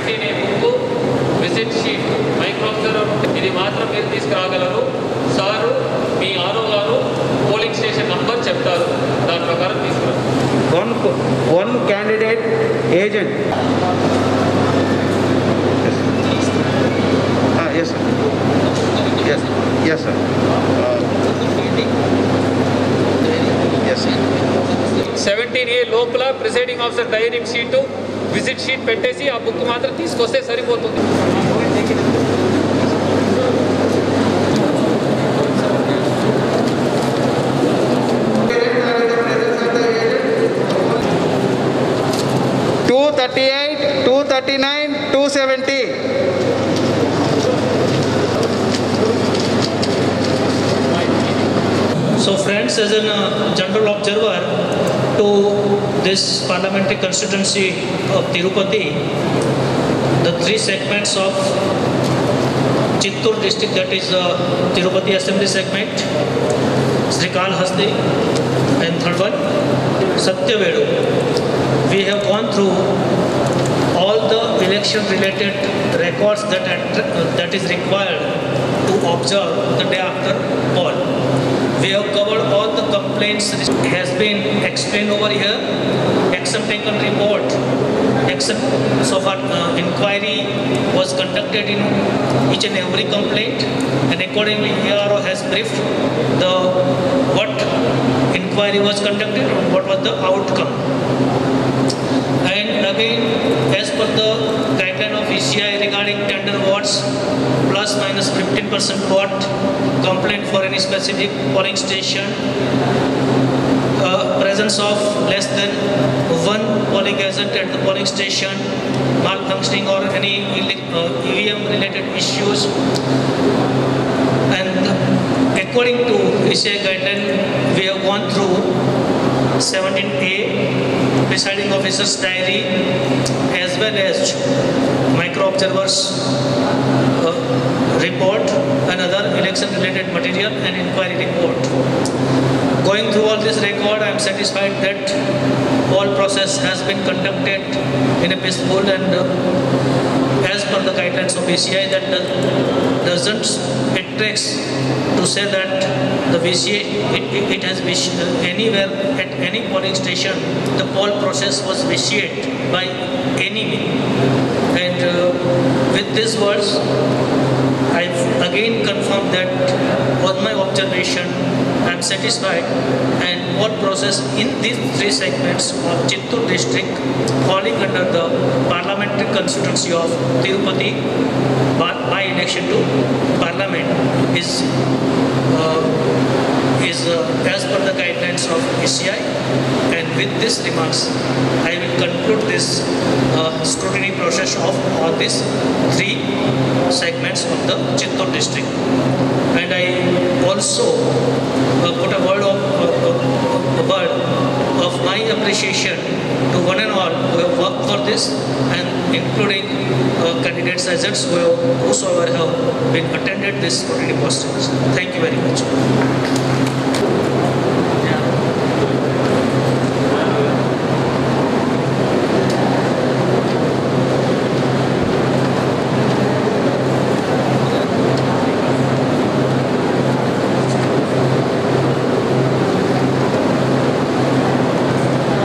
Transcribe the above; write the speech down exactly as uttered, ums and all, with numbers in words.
Seventeen A book, visit sheet, micro observer ఇది మాత్రం మీరు తీసుకురాగలరు. సారు మీ ఆరో గారు పోలింగ్ స్టేషన్ నంబర్ చెప్తారు, దాని ప్రకారం తీసుకురా. One one candidate agent. Yes sir, yes yes sir, yes seventeen A లోపల presiding officer diary sheet, visit sheet పెట్టేసి ఆ బుక్ మాత్రం తీసుకొస్తే సరిపోతుంది. Two thirty eight, two thirty nine, two seventy. So friends, as a uh, general observer to this parliamentary constituency of Tirupati, the three segments of Chittoor district, that is uh, Tirupati assembly segment, Srikalahasti, and third one Satyavedu. We have gone through all the election related records that are, uh, that is required to observe the day after poll. We have covered all the complaints has been explained over here. Action taken report, action so far uh, inquiry was conducted in each and every complaint, and accordingly A R O has briefed the what inquiry was conducted and what was the outcome. And again, as per the guideline of E C I regarding tender votes plus minus fifteen percent vote, complaint for any specific polling station, uh, presence of less than one polling agent at the polling station, malfunctioning or any uh, E V M related issues, and according to E C I guideline, we have gone through seventeen A, presiding officer's diary, as well as micro observers uh, report and other election related material and inquiry report. Going through all this record, I am satisfied that all process has been conducted in a peaceful and uh, as per the guidelines of E C I, that doesn't it takes to say that the V C A, it, it, it has uh, anywhere at any polling station, the poll process was vitiated by any means. And uh, with these words, I again confirm that on my observation, I am satisfied, and all process in these three segments of Chittoor district falling under the parliamentary constituency of Tirupati by election to parliament is uh, is uh, as per the guidelines of E C I. And with these remarks, I will conclude this uh, scrutiny process of all these three segments of the Chittoor district. And I also uh, put a word of uh, a word of my appreciation to one and all who have worked for this, and including uh, candidates agents who have, whosoever have been attended this scrutiny process. Thank you very much.